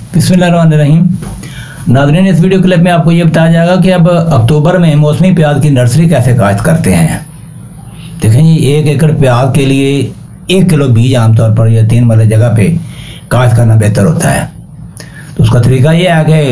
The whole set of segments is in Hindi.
बिस्मिल्लाहिर्रहमानिर्रहीम। नाज़रीन, इस वीडियो क्लिप में आपको ये बताया जाएगा कि अब अक्टूबर में मौसमी प्याज की नर्सरी कैसे काश्त करते हैं। देखें जी, 1 एकड़ प्याज के लिए 1 किलो बीज आमतौर पर या 3 वाले जगह पे काश्त करना बेहतर होता है। तो उसका तरीका ये है कि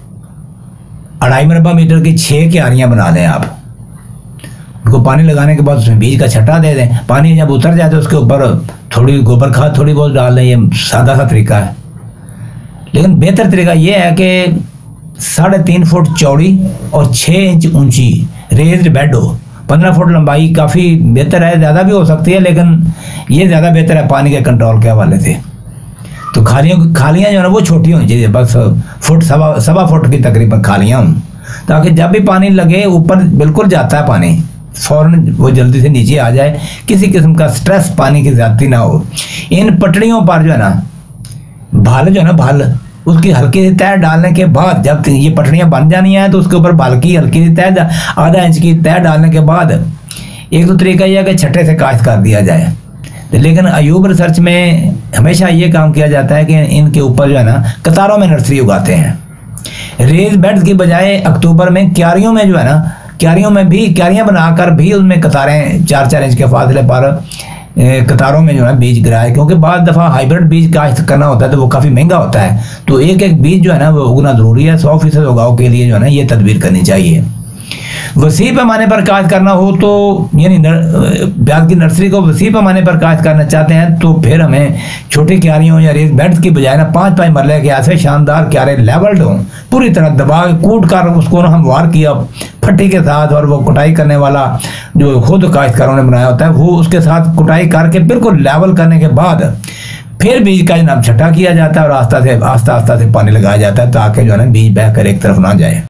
2.5 मरबा मीटर की 6 क्यारियाँ बना दें आप। उनको पानी लगाने के बाद उसमें बीज का छट्टा दे दें। पानी जब उतर जाए तो उसके ऊपर थोड़ी गोबर खाद थोड़ी बहुत डाल दें। ये सादा सा तरीका है, लेकिन बेहतर तरीका ये है कि 3.5 फुट चौड़ी और 6 इंच ऊंची रेज्ड बेड हो। 15 फुट लंबाई काफ़ी बेहतर है, ज़्यादा भी हो सकती है, लेकिन ये ज़्यादा बेहतर है पानी के कंट्रोल के हवाले से। तो खालियाँ जो है ना वो छोटी होनी चाहिए, बस फुट सवा फुट की तकरीबन खालियाँ हों, ताकि जब भी पानी लगे ऊपर बिल्कुल जाता है पानी, फ़ौरन वो जल्दी से नीचे आ जाए, किसी किस्म का स्ट्रेस पानी की ज़्यादती ना हो। इन पटड़ियों पर जो है ना भाल जो है ना भाल, उसकी हल्की सी तह डालने के बाद जब ये पटड़ियाँ बन जानी है तो उसके ऊपर बाल की हल्की सी तह, आधा इंच की तह डालने के बाद एक तो तरीका यह है कि छट्टे से काश्त कर दिया जाए। लेकिन अयूब रिसर्च में हमेशा ये काम किया जाता है कि इनके ऊपर जो है ना कतारों में नर्सरी उगाते हैं। रेज बेड्स की बजाय अक्टूबर में क्यारियों में जो है ना, क्यारियों में भी क्यारियाँ बनाकर भी उनमें कतारें 4-4 इंच के फासले पर कतारों में जो है बीज गिराए, क्योंकि बाद दफ़ा हाइब्रिड बीज काश्त करना होता है तो वो काफ़ी महंगा होता है। तो एक एक बीज जो है ना वो उगना ज़रूरी है। 100% उगाव के लिए जो है ना ये तदबीर करनी चाहिए। वसी पैमाने पर काश्त करना हो तो यानी प्याज की नर्सरी को वसी पैमाने पर काश्त करना चाहते हैं तो फिर हमें छोटी क्यारियों या रेज बेड्स की बजाय ना 5-5 मरले के ऐसे शानदार क्यारे लेवल्ड हों, पूरी तरह दबा कूट कर उसको हम वार किया फट्टी के साथ, और वो कुटाई करने वाला जो खुद काश्तकारों ने बनाया होता है वो उसके साथ कुटाई करके बिल्कुल लेवल करने के बाद फिर बीज का जनाब छट्टा किया जाता है और आस्ता आस्ता से पानी लगाया जाता है ताकि जो है ना बीज बह कर एक तरफ ना जाए।